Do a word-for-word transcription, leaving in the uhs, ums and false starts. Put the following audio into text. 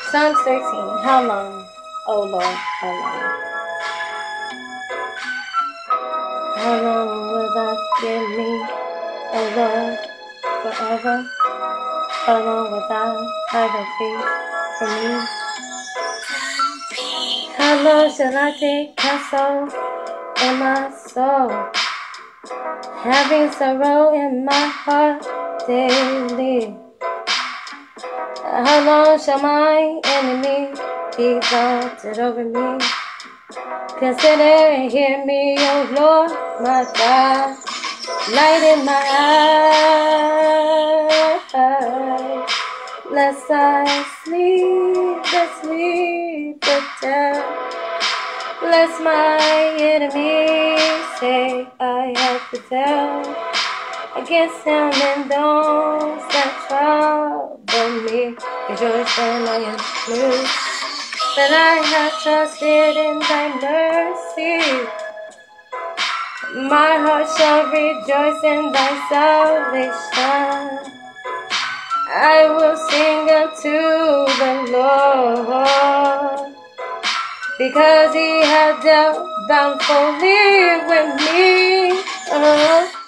Psalm thirteen. How long, O Lord, how long? How long will thou give me, O Lord, forever? How long will thou hide thy face from me? How long shall I take counsel in my soul, having sorrow in my heart daily? How long shall my enemy be exalted over me? Consider and hear me, O Lord, my God. Light in my eyes, lest I sleep, lest sleep the death, lest my enemies say I have prevailed against him and those that trouble me. Rejoice when I am moved, that I have trusted in thy mercy. My heart shall rejoice in thy salvation. I will sing unto the Lord, because he hath dealt bountifully with me. Oh.